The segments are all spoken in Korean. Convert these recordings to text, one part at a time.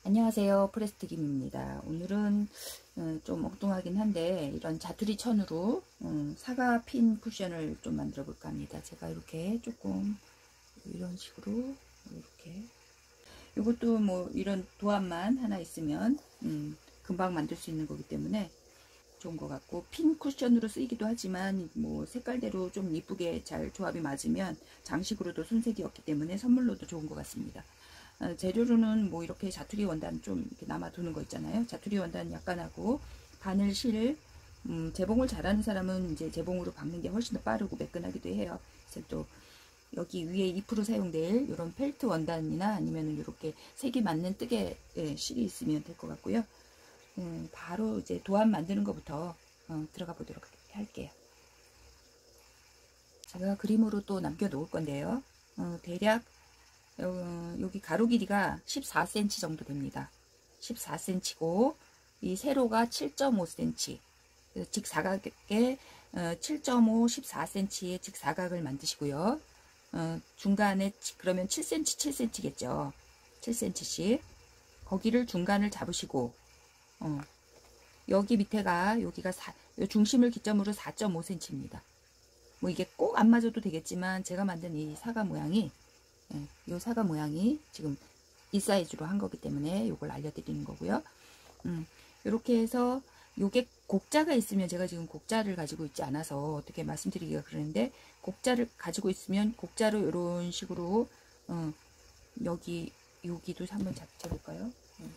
안녕하세요. 프레스티김입니다. 오늘은 좀 엉뚱하긴 한데 이런 자투리 천으로 사과 핀 쿠션을 좀 만들어 볼까 합니다. 제가 이렇게 조금 이런 식으로 이렇게 이것도 뭐 이런 도안만 하나 있으면 금방 만들 수 있는 거기 때문에 좋은 것 같고, 핀 쿠션으로 쓰이기도 하지만 뭐 색깔대로 좀 이쁘게 잘 조합이 맞으면 장식으로도 손색이 없기 때문에 선물로도 좋은 것 같습니다. 재료로는 뭐 이렇게 자투리 원단 좀 이렇게 남아두는 거 있잖아요. 자투리 원단 약간 하고 바늘 실, 재봉을 잘하는 사람은 이제 재봉으로 박는 게 훨씬 더 빠르고 매끈하기도 해요. 그래서 또 여기 위에 2% 사용될 이런 펠트 원단이나 아니면 이렇게 색이 맞는 뜨개 실이 있으면 될 것 같고요. 바로 이제 도안 만드는 것부터 들어가 보도록 할게요. 제가 그림으로 또 남겨 놓을 건데요. 대략 여기 가로 길이가 14cm 정도 됩니다. 14cm고 이 세로가 7.5cm, 직사각에 7.5, 14cm의 직사각을 만드시고요. 중간에 그러면 7cm, 7cm겠죠. 7cm씩 거기를 중간을 잡으시고 여기 밑에가 여기가 중심을 기점으로 4.5cm입니다. 뭐 이게 꼭 안 맞아도 되겠지만 제가 만든 이 사과 모양이 이 사과 모양이 지금 이 사이즈로 한 거기 때문에 이걸 알려드리는 거고요. 이렇게 해서 요게 곡자가 있으면, 제가 지금 곡자를 가지고 있지 않아서 어떻게 말씀드리기가 그러는데, 곡자를 가지고 있으면 곡자로 이런 식으로 여기도 한번 잡아볼까요?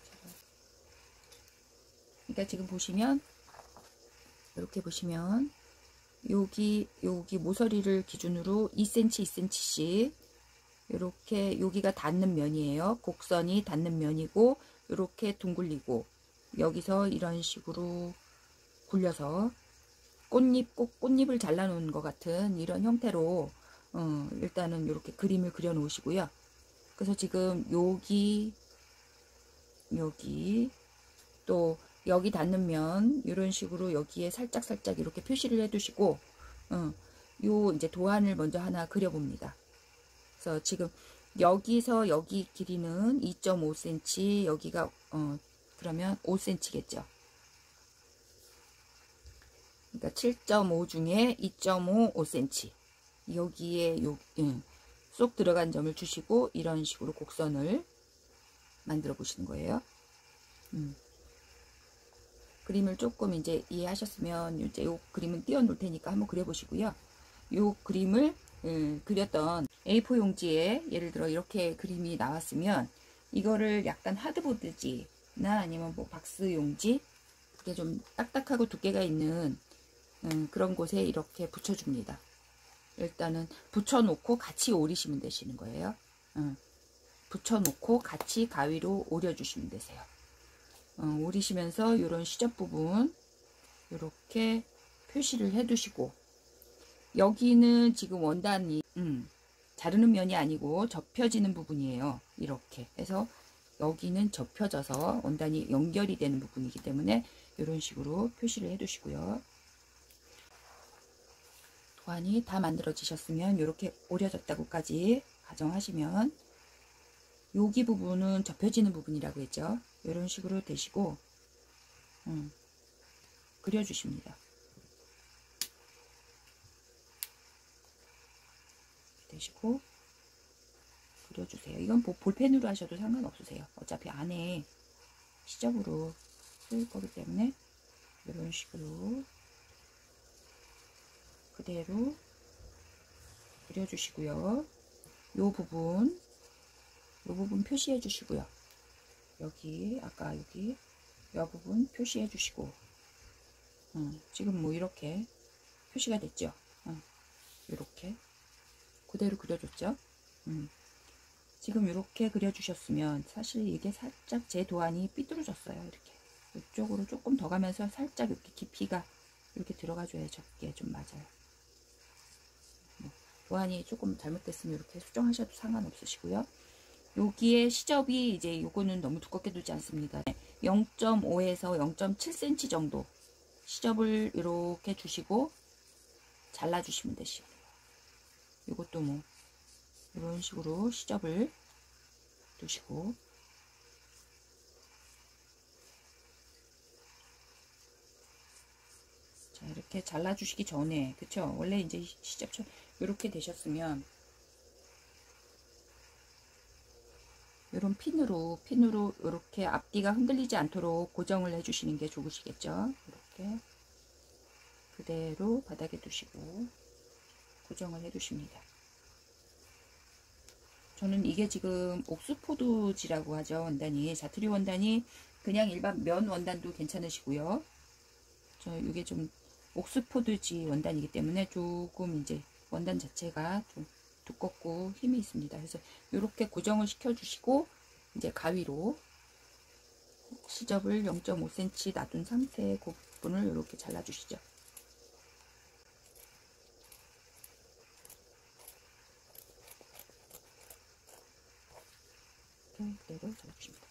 그러니까 지금 보시면 이렇게 보시면 여기 모서리를 기준으로 2cm 2cm씩 이렇게 여기가 닿는 면이에요. 곡선이 닿는 면이고 이렇게 둥글리고 여기서 이런 식으로 굴려서 꽃잎을 잘라 놓은 것 같은 이런 형태로 일단은 이렇게 그림을 그려 놓으시고요. 그래서 지금 여기 또 여기 닿는 면 이런 식으로 여기에 살짝 이렇게 표시를 해 두시고 요 이제 도안을 먼저 하나 그려 봅니다. 그래서 지금 여기서 여기 길이는 2.5cm, 여기가 그러면 5cm겠죠. 그러니까 7.5 중에 2.5, 5cm. 여기에 쏙 들어간 점을 주시고 이런 식으로 곡선을 만들어 보시는 거예요. 그림을 조금 이제 이해하셨으면 이제 요 그림은 띄워 놓을 테니까 한번 그려 보시고요. 요 그림을 그렸던 A4 용지에 예를 들어 이렇게 그림이 나왔으면 이거를 약간 하드보드지나 아니면 뭐 박스 용지, 그게 좀 딱딱하고 두께가 있는 그런 곳에 이렇게 붙여줍니다. 일단은 붙여놓고 같이 오리시면 되시는 거예요. 붙여놓고 같이 가위로 오려주시면 되세요. 오리시면서 이런 시접 부분 이렇게 표시를 해 두시고, 여기는 지금 원단이 자르는 면이 아니고 접혀지는 부분이에요. 이렇게 해서 여기는 접혀져서 원단이 연결이 되는 부분이기 때문에 이런 식으로 표시를 해 두시고요. 도안이 다 만들어지셨으면 이렇게 오려졌다고까지 가정하시면, 여기 부분은 접혀지는 부분이라고 했죠. 이런 식으로 되시고 그려주십니다. 되시고 그려주세요. 이건 볼펜으로 하셔도 상관없으세요. 어차피 안에 시접으로 쓸 거기 때문에 이런 식으로 그대로 그려주시고요. 요 부분 표시해 주시고요. 여기 아까 여기 이 부분 표시해 주시고 지금 뭐 이렇게 표시가 됐죠. 이렇게 그대로 그려줬죠. 지금 이렇게 그려주셨으면, 사실 이게 살짝 제 도안이 삐뚤어졌어요. 이렇게 이쪽으로 조금 더 가면서 살짝 이렇게 깊이가 이렇게 들어가줘야 적게 좀 맞아요. 도안이 조금 잘못됐으면 이렇게 수정하셔도 상관없으시고요. 여기에 시접이 이제 요거는 너무 두껍게 두지 않습니다. 0.5에서 0.7cm 정도 시접을 이렇게 주시고 잘라주시면 되시고요. 이것도 뭐 이런 식으로 시접을 두시고 이렇게 잘라주시기 전에, 그쵸? 원래 이제 시접처럼 이렇게 되셨으면 이런 핀으로 이렇게 앞뒤가 흔들리지 않도록 고정을 해주시는 게 좋으시겠죠? 이렇게 그대로 바닥에 두시고 고정을 해주십니다. 저는 이게 지금 옥스포드지라고 하죠. 원단이 자투리 원단이 그냥 일반 면 원단도 괜찮으시고요. 저 이게 좀 옥스포드지 원단이기 때문에 조금 이제 원단 자체가 좀 두껍고 힘이 있습니다. 그래서 이렇게 고정을 시켜 주시고 이제 가위로 시접을 0.5cm 놔둔 상태의 그 부분을 이렇게 잘라 주시죠. 이렇게 그대로 잘라 주십니다.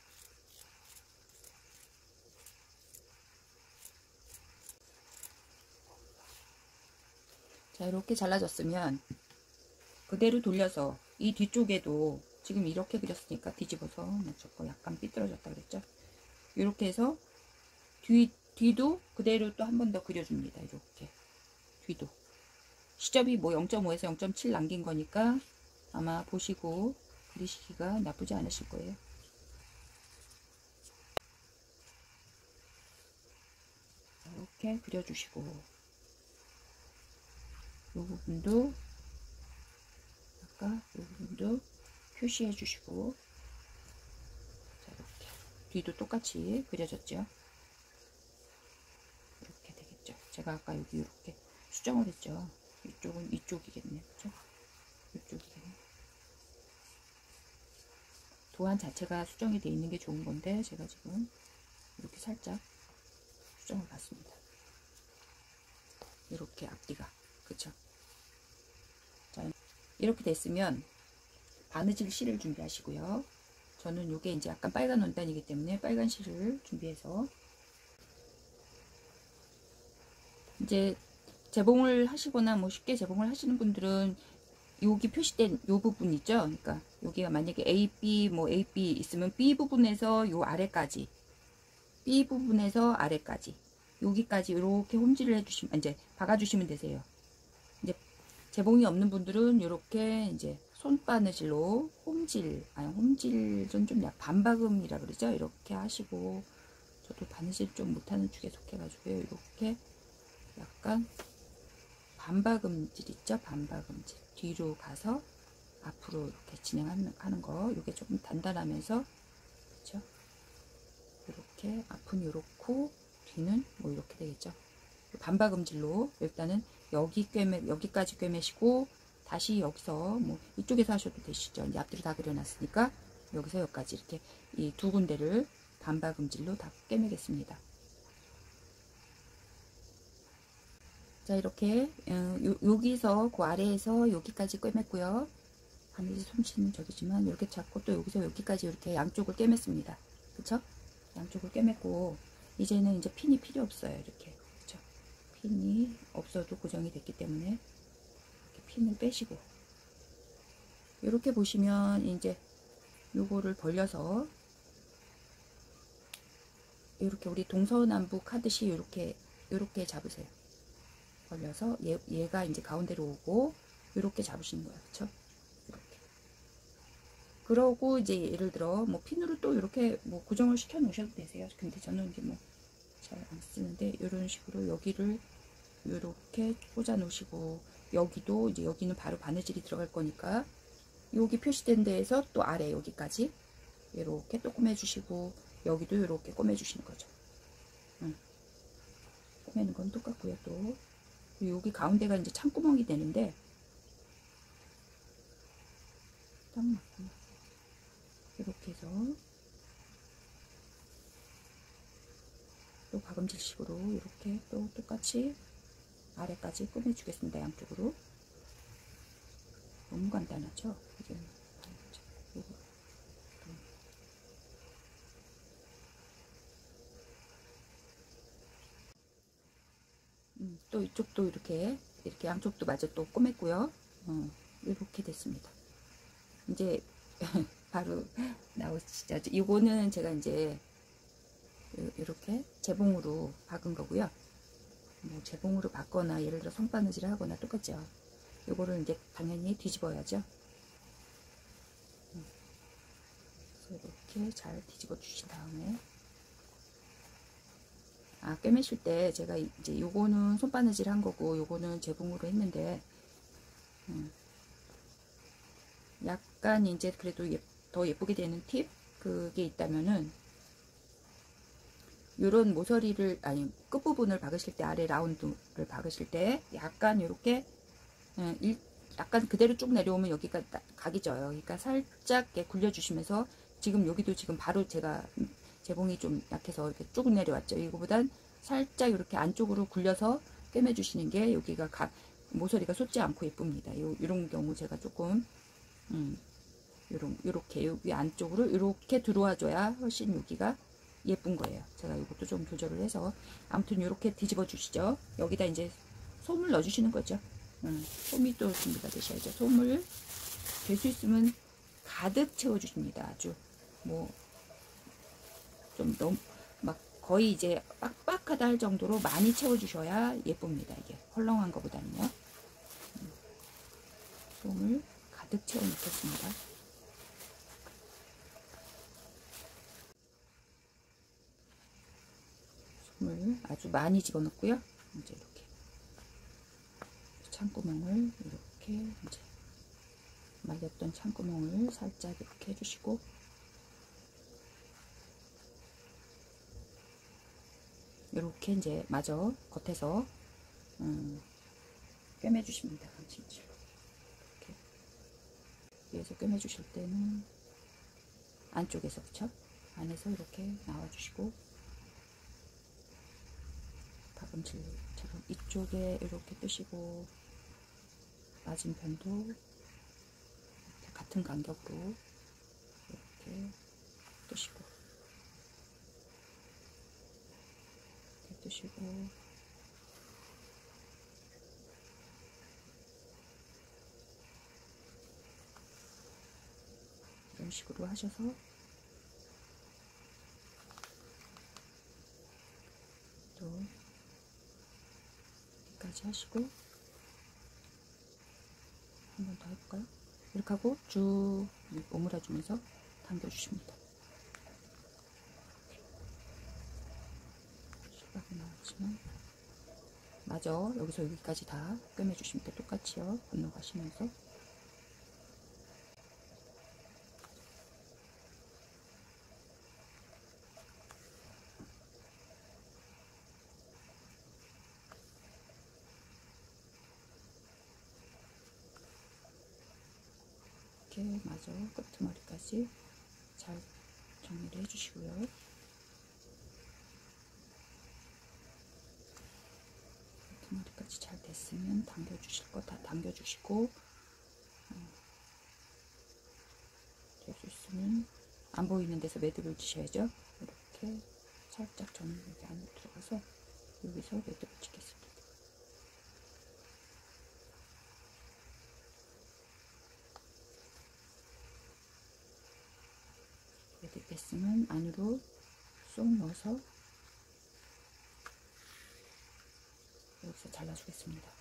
자, 이렇게 잘라졌으면 그대로 돌려서 이 뒤쪽에도 지금 이렇게 그렸으니까 뒤집어서 저거 약간 삐뚤어졌다 그랬죠. 이렇게 해서 뒤도 그대로 또 한 번 더 그려줍니다. 이렇게 뒤도 시접이 뭐 0.5에서 0.7 남긴 거니까 아마 보시고 그리시기가 나쁘지 않으실 거예요. 이렇게 그려주시고 이 부분도 아까 이 부분도 표시해 주시고 자, 이렇게 뒤도 똑같이 그려졌죠. 이렇게 되겠죠. 제가 아까 여기 이렇게 수정을 했죠. 이쪽은 이쪽이겠네, 그죠? 이쪽이겠네. 도안 자체가 수정이 되어 있는 게 좋은 건데 제가 지금 이렇게 살짝 수정을 받습니다. 이렇게 앞뒤가, 그쵸? 자, 이렇게 됐으면 바느질 실을 준비하시고요. 저는 이게 이제 약간 빨간 원단이기 때문에 빨간 실을 준비해서 이제 재봉을 하시거나 뭐 쉽게 재봉을 하시는 분들은 여기 표시된 요 부분 있죠. 그러니까 여기가 만약에 AB 뭐 AB 있으면 B 부분에서 요 아래까지 B 부분에서 아래까지 여기까지 이렇게 홈질을 해주시면 이제 박아주시면 되세요. 이제 재봉이 없는 분들은 이렇게 이제 손바느질로 홈질은 좀 약 반박음이라 그러죠. 이렇게 하시고 저도 바느질 좀 못하는 쪽에 속해가지고요. 이렇게 약간 반박음질 있죠. 반박음질 뒤로 가서 앞으로 이렇게 진행하는 거. 이게 조금 단단하면서 그렇죠. 이렇게 앞은 이렇고 뒤는 뭐 이렇게 되겠죠. 반박음질로 일단은 여기까지 꿰매시고 다시 여기서 뭐 이쪽에서 하셔도 되시죠. 이제 앞뒤로 다 그려놨으니까 여기서 여기까지 이렇게 이 두 군데를 반박음질로 다 꿰매겠습니다. 자, 이렇게 여기서 그 아래에서 여기까지 꿰맸고요. 바느질 솜씨는 저기지만 이렇게 잡고 또 여기서 여기까지 이렇게 양쪽을 꿰맸습니다. 그쵸? 양쪽을 꿰맸고 이제는 이제 핀이 필요 없어요. 이렇게 그쵸? 핀이 없어도 고정이 됐기 때문에 이렇게 핀을 빼시고 이렇게 보시면 이제 요거를 벌려서 이렇게 우리 동서남북 하듯이 이렇게 잡으세요. 벌려서 얘가 이제 가운데로 오고 이렇게 잡으시는 거예요. 그쵸? 이렇게. 그러고 이제 예를 들어 뭐 핀으로 또 이렇게 뭐 고정을 시켜 놓으셔도 되세요. 근데 저는 이제 뭐 잘 안 쓰는데 이런 식으로 여기를 이렇게 꽂아 놓으시고 여기도 이제 여기는 바로 바느질이 들어갈 거니까 여기 표시된 데에서 또 아래 여기까지 이렇게 또 꼬매주시고 여기도 이렇게 꼬매주시는 거죠. 꼬매는 건 똑같고요. 또 여기 가운데가 이제 창구멍이 되는데 딱 맞고 이렇게 해서 또 박음질식으로 이렇게 또 똑같이 아래까지 꼬매주겠습니다. 양쪽으로. 너무 간단하죠? 이게 또 이쪽도 이렇게 양쪽도 마저 또 꼬맸고요. 이렇게 됐습니다. 이제 바로 나오시죠. 이거는 제가 이제 이렇게 재봉으로 박은 거고요. 뭐 재봉으로 받거나 예를 들어 손바느질을 하거나 똑같죠. 요거를 이제 당연히 뒤집어야죠. 그래서 이렇게 잘 뒤집어 주신 다음에, 꿰매실 때 제가 이제 요거는 손바느질 한 거고 요거는 재봉으로 했는데, 약간 이제 그래도 더 예쁘게 되는 팁 그게 있다면은, 요런 모서리를, 아니 끝부분을 박으실 때, 아래 라운드를 박으실 때 약간 요렇게 약간 그대로 쭉 내려오면 여기가 각이 져요. 그러니까 살짝 이렇게 굴려주시면서, 지금 여기도 지금 바로 제가 재봉이 좀 약해서 이렇게 쭉 내려왔죠. 이거보단 살짝 이렇게 안쪽으로 굴려서 꿰매주시는 게 여기가 모서리가 솟지 않고 예쁩니다. 이런 경우 제가 조금 요렇게 여기 안쪽으로 이렇게 들어와줘야 훨씬 여기가 예쁜 거예요. 제가 이것도 좀 조절을 해서, 아무튼 이렇게 뒤집어 주시죠. 여기다 이제 솜을 넣어 주시는 거죠. 솜이 또 준비가 되셔야죠. 솜을 될 수 있으면 가득 채워 주십니다. 아주 뭐 좀 너무 막 거의 이제 빡빡하다 할 정도로 많이 채워 주셔야 예쁩니다. 이게 헐렁한 것보다는요. 솜을 가득 채워 놓겠습니다. 솜을 아주 많이 집어넣고요. 이제 이렇게 창구멍을 이렇게 이제 말렸던 창구멍을 살짝 이렇게 해주시고, 이렇게 이제 마저 겉에서 꿰매주십니다. 강심지로 이렇게 위에서 꿰매주실 때는 안쪽에서, 그쵸? 안에서 이렇게 나와주시고, 박음질처럼 이쪽에 이렇게 뜨시고, 맞은편도 같은 간격으로 이렇게 뜨시고, 이렇게 뜨시고, 이런 식으로 하셔서 또 여기까지 하시고, 한 번 더 해볼까요? 이렇게 하고 쭉 오므라주면서 당겨주십니다. 실밥이 나왔지만 마저 여기서 여기까지 다 꿰매주십니다. 똑같이요. 건너가시면서. 이렇게 마저 끝머리까지 잘 정리를 해주시고요. 끝머리까지 잘 됐으면 당겨주실 거 다 당겨주시고, 될 수 있으면 안 보이는 데서 매듭을 지셔야죠. 이렇게 살짝 저는 여기 안으로 들어가서 여기서 매듭을 지겠습니다. 매듭 됐으면 안으로 쏙 넣어서 여기서 잘라주겠습니다.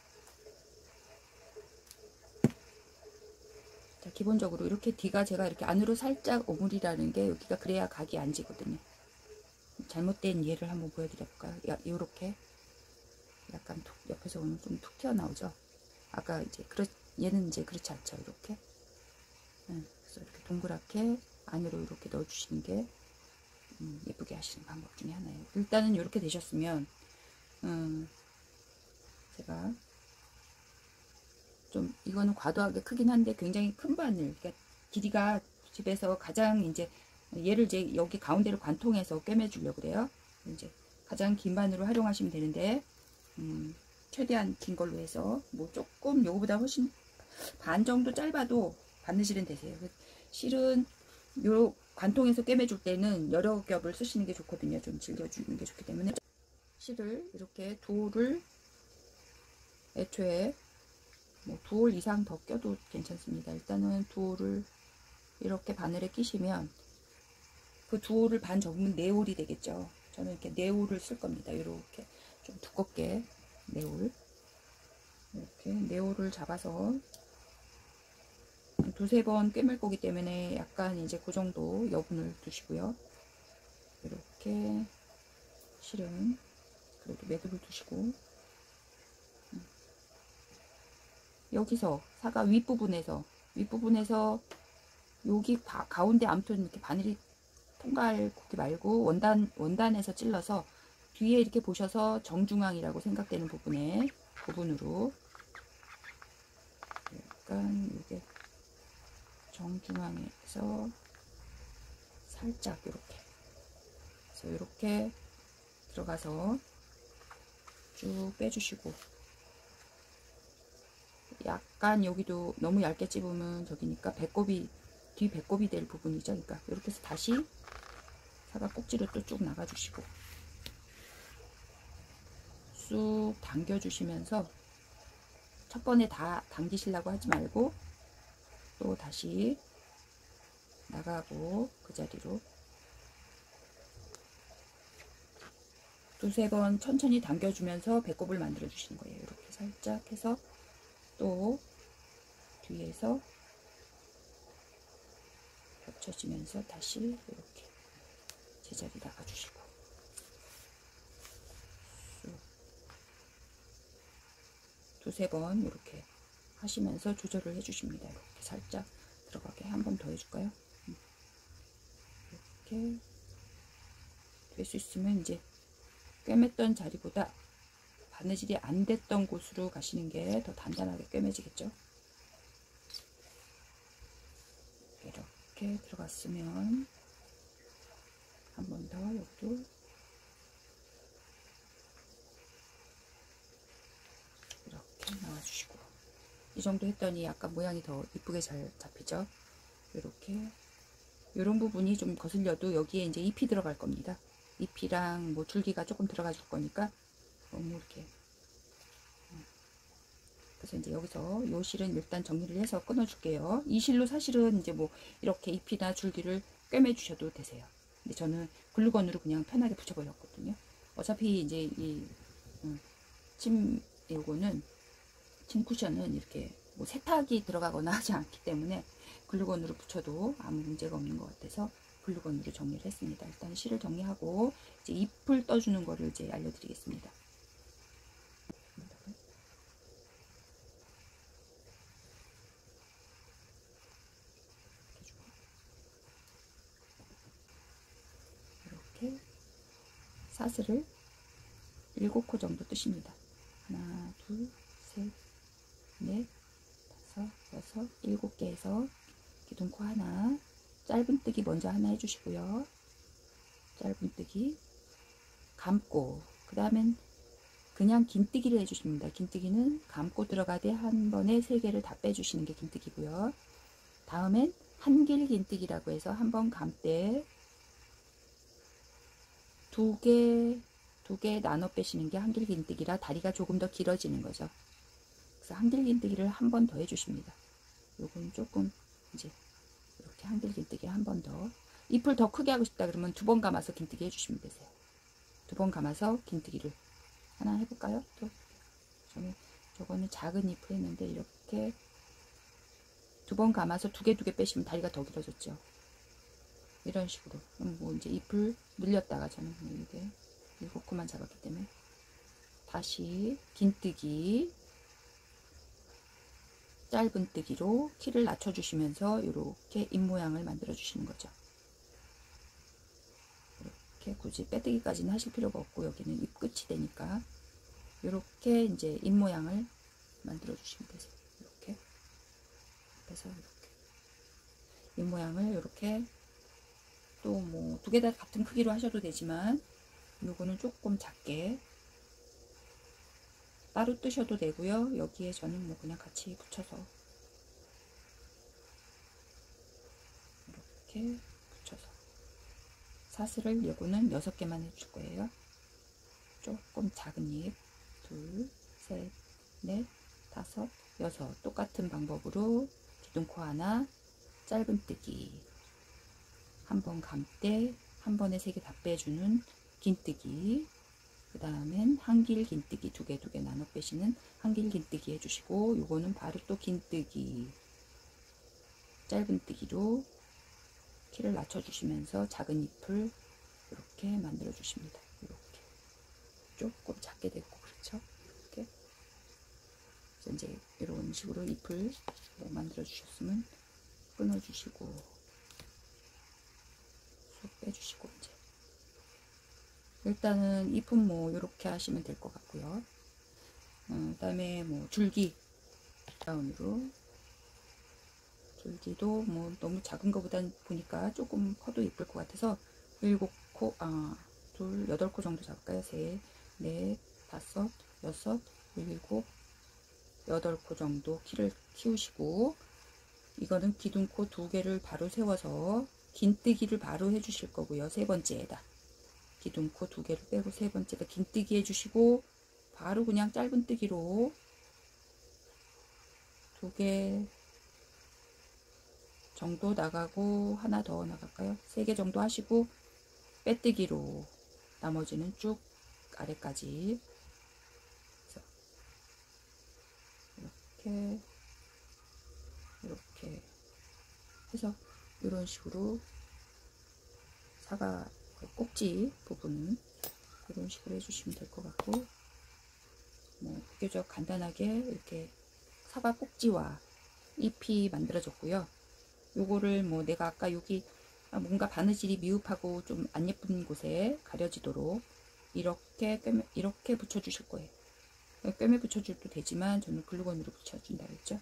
자, 기본적으로 이렇게 뒤가 제가 이렇게 안으로 살짝 오므리라는 게, 여기가 그래야 각이 안 지거든요. 잘못된 예를 한번 보여드려볼까요? 이렇게 약간 옆에서 오면 좀 툭 튀어나오죠. 아까 이제 얘는 이제 그렇지 않죠. 이렇게. 그래서 이렇게 동그랗게 안으로 이렇게 넣어주시는 게 예쁘게 하시는 방법 중에 하나예요. 일단은 이렇게 되셨으면 제가 좀, 이거는 과도하게 크긴 한데 굉장히 큰 바늘, 그러니까 길이가 집에서 가장 이제 얘를 이제 여기 가운데를 관통해서 꿰매주려고 그래요. 이제 가장 긴 바늘로 활용하시면 되는데, 최대한 긴 걸로 해서 뭐 조금 요거보다 훨씬 반 정도 짧아도 바느질은 되세요. 실은 요 관통해서 꿰매줄 때는 여러 겹을 쓰시는 게 좋거든요. 좀 즐겨주는 게 좋기 때문에 실을 이렇게 두올을 애초에 뭐 두올 이상 더 껴도 괜찮습니다. 일단은 두올을 이렇게 바늘에 끼시면 그 두올을 반 접으면 4올이 되겠죠. 저는 이렇게 4올을 쓸 겁니다. 이렇게 좀 두껍게 네올. 이렇게 네올을 잡아서 두세 번 꿰맬 거기 때문에 약간 이제 그 정도 여분을 두시고요. 이렇게 실은 그래도 매듭을 두시고, 여기서 사과 윗부분에서 여기 가운데 아무튼 이렇게 바늘이 통갈 굽기 말고 원단에서 찔러서 뒤에 이렇게 보셔서 정중앙이라고 생각되는 부분으로 약간 이게 정중앙에서 살짝 이렇게, 그래서 이렇게 들어가서 쭉 빼주시고, 약간 여기도 너무 얇게 찝으면 저기니까 뒤 배꼽이 될 부분이죠. 그러니까 이렇게 해서 다시 사과 꼭지로 또 쭉 나가주시고 쑥 당겨주시면서, 첫 번에 다 당기시려고 하지 말고 또 다시 나가고 그 자리로 두세 번 천천히 당겨주면서 배꼽을 만들어 주시는 거예요. 이렇게 살짝 해서 또 뒤에서 겹쳐지면서 다시 이렇게 제자리 나가주시고, 두세 번 이렇게 하시면서 조절을 해주십니다. 이렇게 살짝 들어가게 한 번 더 해줄까요? 이렇게 될 수 있으면 이제 꿰맸던 자리보다 바느질이 안 됐던 곳으로 가시는 게 더 단단하게 꿰매지겠죠. 이렇게 들어갔으면 한 번 더 여기도 이렇게 나와주시고, 이 정도 했더니 약간 모양이 더 이쁘게 잘 잡히죠. 이렇게 이런 부분이 좀 거슬려도 여기에 이제 잎이 들어갈 겁니다. 잎이랑 뭐 줄기가 조금 들어가 줄 거니까 너무 이렇게, 그래서 이제 여기서 요 실은 일단 정리를 해서 끊어 줄게요. 이 실로 사실은 이제 뭐 이렇게 잎이나 줄기를 꿰매 주셔도 되세요. 근데 저는 글루건으로 그냥 편하게 붙여 버렸거든요. 어차피 이제 요거는 침 쿠션은 이렇게 뭐 세탁이 들어가거나 하지 않기 때문에 글루건으로 붙여도 아무 문제가 없는 것 같아서 글루건으로 정리를 했습니다. 일단 실을 정리하고 이제 잎을 떠주는 거를 이제 알려드리겠습니다. 이렇게 사슬을 7코 정도 뜨십니다. 하나, 둘, 셋, 넷, 다섯, 여섯, 7개에서 기둥코 하나, 짧은뜨기 먼저 하나 해주시고요. 짧은뜨기 감고, 그 다음엔 그냥 긴뜨기를 해주십니다. 긴뜨기는 감고 들어가되 한 번에 3개를 다 빼주시는 게 긴뜨기고요. 다음엔 한길 긴뜨기라고 해서 한 번 감때 두 개 나눠 빼시는 게 한길 긴뜨기라 다리가 조금 더 길어지는 거죠. 그래서 한길 긴뜨기를 한 번 더 해주십니다. 요건 조금 이제 이렇게 한길 긴뜨기 한 번 더, 잎을 더 크게 하고 싶다 그러면 2번 감아서 긴뜨기 해주시면 되세요. 2번 감아서 긴뜨기를 하나 해볼까요? 또 저거는 작은 잎을 했는데 이렇게 2번 감아서 2개 빼시면 다리가 더 길어졌죠. 이런 식으로 뭐 이제 잎을 늘렸다가 저는 이게 7코만 잡았기 때문에 다시 긴뜨기, 짧은뜨기로 키를 낮춰주시면서 이렇게 잎 모양을 만들어 주시는 거죠. 이렇게 굳이 빼뜨기까지는 하실 필요가 없고 여기는 잎 끝이 되니까 이렇게 이제 잎 모양을 만들어 주시면 되세요. 이렇게 그래서 이렇게 잎 모양을 이렇게 또 뭐 2개 다 같은 크기로 하셔도 되지만 요거는 조금 작게 따로 뜨셔도 되고요. 여기에 저는 뭐 그냥 같이 붙여서 이렇게 붙여서 사슬을 요거는 6개만 해줄 거예요. 조금 작은 잎 둘, 셋, 넷, 다섯, 여섯, 똑같은 방법으로 기둥코 하나, 짧은뜨기 한 번 감때 한 번에 3개 다 빼주는 긴뜨기 그 다음엔 한길 긴뜨기 두 개 나눠 빼시는 한길 긴뜨기 해주시고, 요거는 바로 또 긴뜨기, 짧은뜨기로 키를 낮춰주시면서 작은 잎을 이렇게 만들어 주십니다. 이렇게 조금 작게 됐고, 그렇죠? 이렇게. 그래서 이제 이런 식으로 잎을 만들어 주셨으면 끊어 주시고 쏙 빼주시고, 이제 일단은 잎은 뭐 이렇게 하시면 될 것 같고요. 그 다음에 뭐 줄기 다운으로, 줄기도 뭐 너무 작은 것보단 보니까 조금 커도 예쁠 것 같아서 7코, 8코 정도 잡을까요? 셋, 넷, 다섯, 여섯, 일곱, 8코 정도 키를 키우시고, 이거는 기둥코 2개를 바로 세워서 긴뜨기를 바로 해주실 거고요. 세 번째에다 기둥코 2개를 빼고 세 번째에다 긴뜨기 해주시고, 바로 그냥 짧은뜨기로 2개 정도 나가고, 하나 더 나갈까요? 3개 정도 하시고 빼뜨기로 나머지는 쭉 아래까지 이렇게 이렇게 해서 이런 식으로 사과 꼭지 부분은 이런 식으로 해주시면 될 것 같고, 뭐 비교적 간단하게 이렇게 사과 꼭지와 잎이 만들어졌고요. 요거를 뭐 내가 아까 여기 뭔가 바느질이 미흡하고 좀 안 예쁜 곳에 가려지도록 이렇게 붙여주실 거예요. 꿰매 붙여줘도 되지만 저는 글루건으로 붙여준다 그랬죠.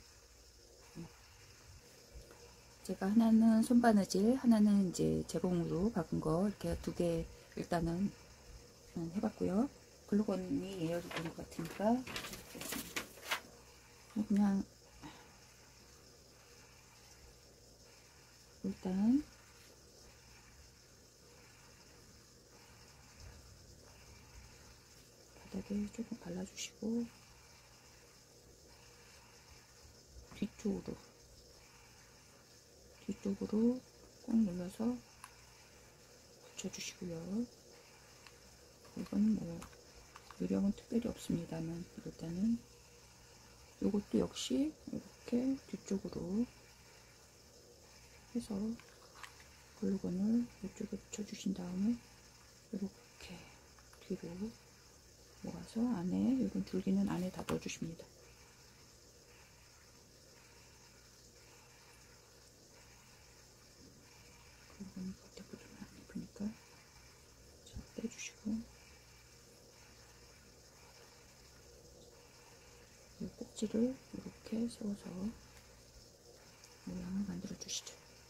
제가 하나는 손바느질, 하나는 이제 재봉으로 박은 거 이렇게 2개 일단은 해봤고요. 글루건이 예열이 된 것 같으니까 그냥 일단 바닥에 조금 발라주시고, 뒤쪽으로 꼭 눌러서 붙여주시고요. 이건 뭐 요령은 특별히 없습니다만, 일단은 이것도 역시 이렇게 뒤쪽으로 해서 글루건을 이쪽에 붙여주신 다음에 이렇게 뒤로 모아서 안에, 이런 줄기는 안에 다 넣어주십니다. 글루건이 겉에 붙으면 안 예쁘니까 자, 빼주시고, 이 꼭지를 이렇게 세워서 모양을 만들어 주시죠.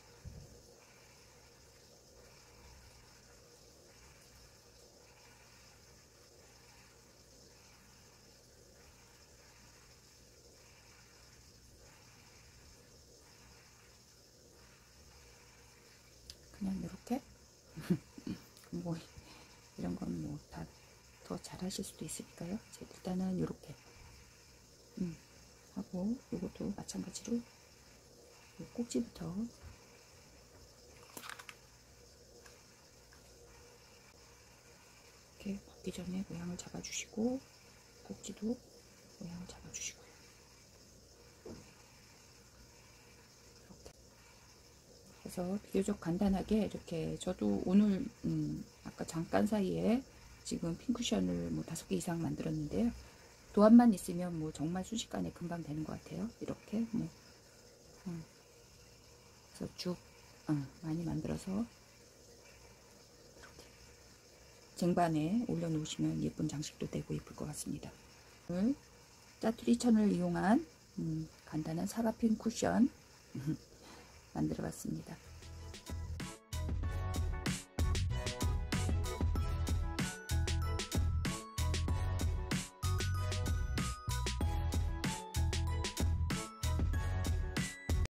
그냥 이렇게 뭐 이런 건 뭐 다 더 잘하실 수도 있으니까요. 일단은 이렇게 하고, 이것도 마찬가지로 꼭지부터 이렇게 걷기 전에 모양을 잡아주시고, 꼭지도 모양을 잡아주시고요. 이렇게 해서 비교적 간단하게 이렇게, 저도 오늘 아까 잠깐 사이에 지금 핀 쿠션을 뭐 5개 이상 만들었는데요. 도안만 있으면 뭐 정말 순식간에 금방 되는 것 같아요. 이렇게 뭐 그래서 쭉 많이 만들어서 이렇게 쟁반에 올려놓으시면 예쁜 장식도 되고 예쁠 것 같습니다. 오늘 짜투리 천을 이용한 간단한 사과핀 쿠션 만들어 봤습니다.